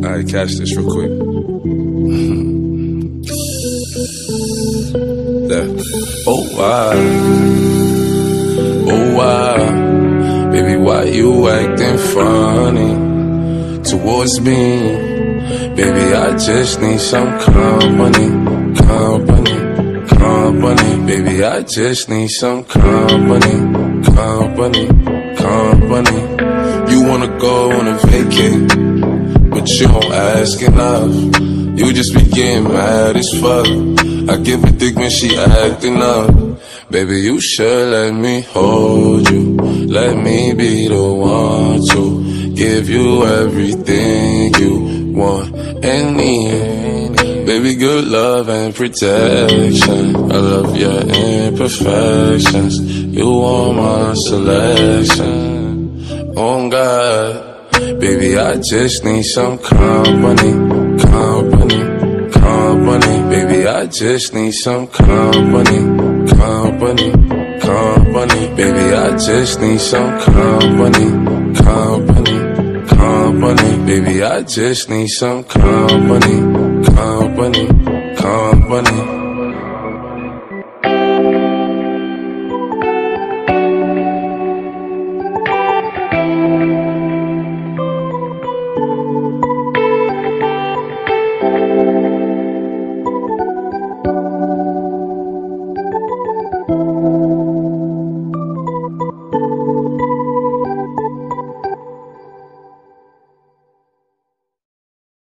Alright, catch this real quick. Oh why, baby, why you acting funny towards me? Baby, I just need some company. Baby, I just need some company. You wanna go on a vacate, but you don't ask enough. You just be getting mad as fuck. I give a dick when she acting up. Baby, you should let me hold you. Let me be the one to give you everything you want and need. Baby, good love and protection. I love your imperfections. You are my selection. Oh God, baby, I just need some company. Baby, I just need some company. Baby, I just need some company. Baby, I just need some company.